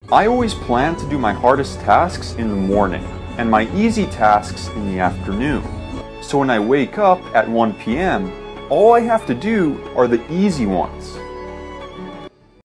I always plan to do my hardest tasks in the morning and my easy tasks in the afternoon. So when I wake up at 1 p.m., all I have to do are the easy ones.